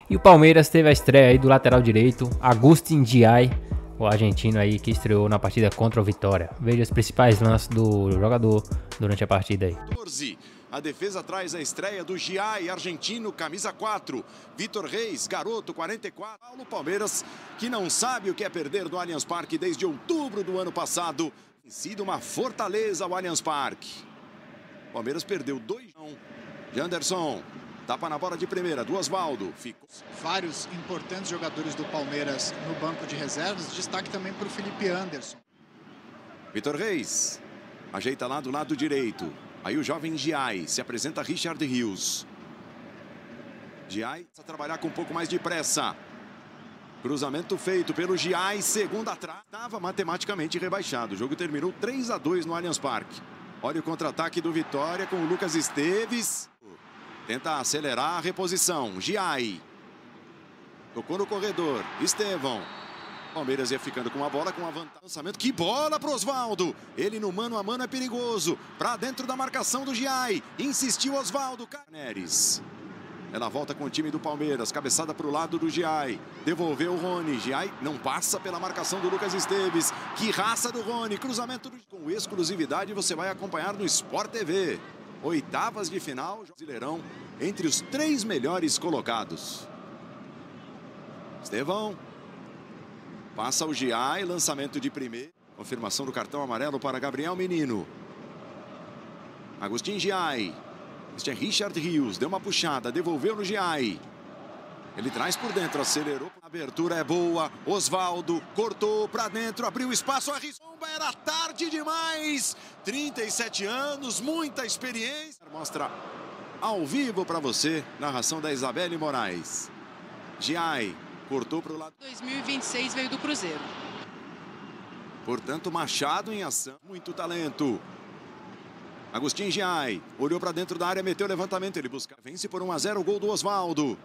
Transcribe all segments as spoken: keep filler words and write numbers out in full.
E o Palmeiras teve a estreia aí do lateral direito, Agustin Diay, o argentino aí que estreou na partida contra o Vitória. Veja os principais lances do jogador durante a partida aí. A defesa traz a estreia do Diay, argentino, camisa quatro. Vitor Reis, garoto, quarenta e quatro. Paulo Palmeiras, que não sabe o que é perder no Allianz Parque desde outubro do ano passado. Tem sido uma fortaleza o Allianz Parque. Palmeiras perdeu dois. Janderson, tapa na bola de primeira, do Osvaldo. Ficou. Vários importantes jogadores do Palmeiras no banco de reservas. Destaque também para o Felipe Anderson. Vitor Reis, ajeita lá do lado direito. Aí o jovem Diay, se apresenta Richard Rios. Diay precisa trabalhar com um pouco mais de pressa. Cruzamento feito pelo Diay, segunda trave. Estava matematicamente rebaixado. O jogo terminou três a dois no Allianz Parque. Olha o contra-ataque do Vitória com o Lucas Esteves. Tenta acelerar a reposição. Diay. Tocou no corredor. Estevão. Palmeiras ia ficando com a bola, com a vantagem. Lançamento, que bola para Osvaldo. Ele no mano a mano é perigoso. Para dentro da marcação do Diay. Insistiu Osvaldo. Neres. Ela volta com o time do Palmeiras. Cabeçada para o lado do Diay. Devolveu o Rony. Diay não passa pela marcação do Lucas Esteves. Que raça do Rony. Cruzamento do... com exclusividade você vai acompanhar no Sport T V. Oitavas de final. Brasileirão entre os três melhores colocados. Estevão. Passa o Diay, lançamento de primeiro. Confirmação do cartão amarelo para Gabriel Menino. Agustin Diay. Este é Richard Rios. Deu uma puxada, devolveu no Diay. Ele traz por dentro, acelerou. A abertura é boa. Osvaldo cortou para dentro, abriu espaço. A Risomba era tarde demais. trinta e sete anos, muita experiência. Mostra ao vivo para você. Narração da Isabelle Moraes. Diay. Cortou para o lado. dois mil e vinte e seis veio do Cruzeiro. Portanto, Machado em ação. Muito talento. Agustin Diay. Olhou para dentro da área, meteu o levantamento. Ele busca. Vence por um a zero o gol do Osvaldo.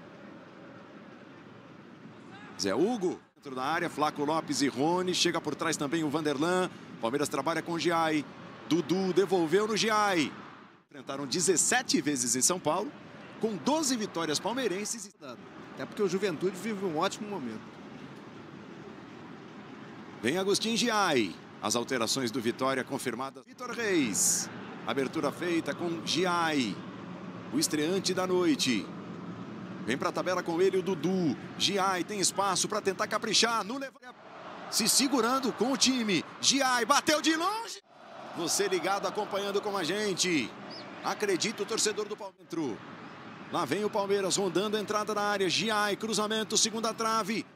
Zé Hugo. Dentro da área, Flaco Lopes e Rony. Chega por trás também o Vanderlan. Palmeiras trabalha com o Diay. Dudu devolveu no Diay. Enfrentaram dezessete vezes em São Paulo. Com doze vitórias palmeirenses. Até porque o Juventude vive um ótimo momento. Vem Agustin Diay. As alterações do Vitória confirmadas. Vitor Reis. Abertura feita com Diay. O estreante da noite. Vem para a tabela com ele o Dudu. Diay tem espaço para tentar caprichar. No lev... Se segurando com o time. Diay bateu de longe. Você ligado acompanhando com a gente. Acredita o torcedor do Palmeiras. Lá vem o Palmeiras rondando a entrada da área. Diay, cruzamento, segunda trave.